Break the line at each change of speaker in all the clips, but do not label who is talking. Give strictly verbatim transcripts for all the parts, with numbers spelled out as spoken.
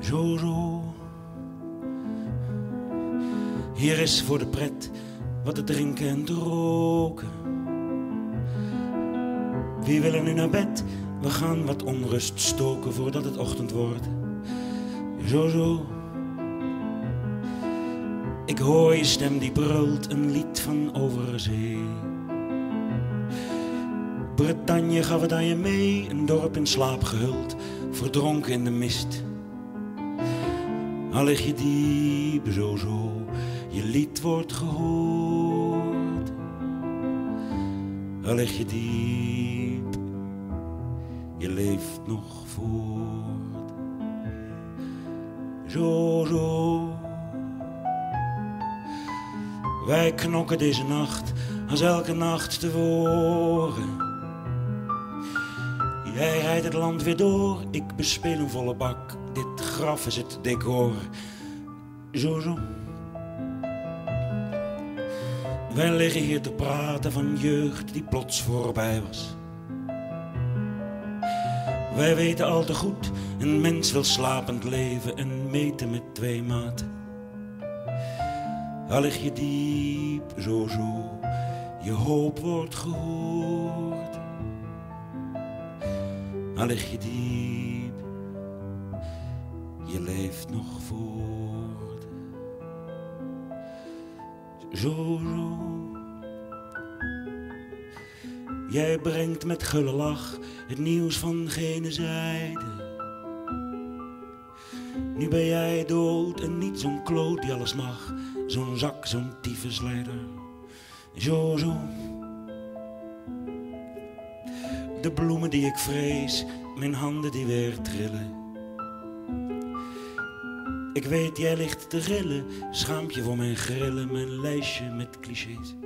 Zo, zo. Hier is voor de pret wat te drinken en te roken. Wie wil er nu naar bed? We gaan wat onrust stoken voordat het ochtend wordt. Zo, zo. Ik hoor je stem die brult, een lied van overzee. Bretagne gaf het aan je mee, een dorp in slaap gehuld, verdronken in de mist. Al lig je diep, zo, zo, je lied wordt gehoord. Al lig je diep, je leeft nog voort. Zo, zo. Wij knokken deze nacht als elke nacht tevoren. Jij rijdt het land weer door, ik bespeel een volle bak. Dit graf is het decor. Zo, zo. Wij liggen hier te praten van jeugd die plots voorbij was. Wij weten al te goed, een mens wil slapend leven en meten met twee maten. Al lig je diep, zo, zo, je hoop wordt gehoord. Al lig je diep, je leeft nog voort. Zo, zo. Jij brengt met gulle lach het nieuws van gene zijde. Nu ben jij dood en niet zo'n kloot die alles mag. Zo'n zak, zo'n tyfusleider. Zo, zo. De bloemen die ik vrees, mijn handen die weer trillen. Ik weet, jij ligt te rillen, schaamt je voor mijn grillen, mijn lijstje met clichés.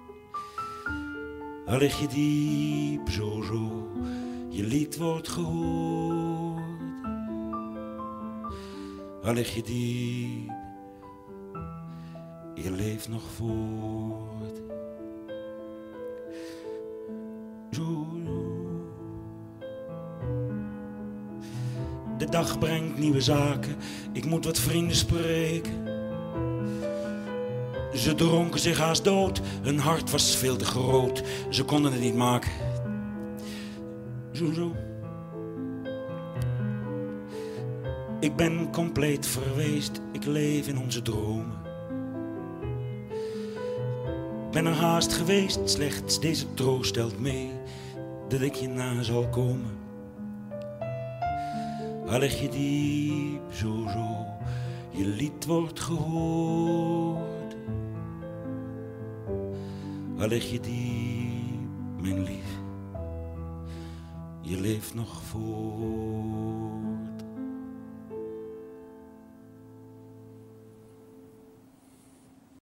Al lig je diep, zo, zo, je lied wordt gehoord. Al lig je diep, je leeft nog voort. Zo, zo. De dag brengt nieuwe zaken, ik moet wat vrienden spreken. Ze dronken zich haast dood, hun hart was veel te groot. Ze konden het niet maken. Zo, zo. Ik ben compleet verweest, ik leef in onze dromen. Ben er haast geweest, slechts deze troost stelt mee dat ik je na zal komen. Al lig je diep, zo, zo, je lied wordt gehoord. Al lig je diep, mijn lief, je leeft nog voort.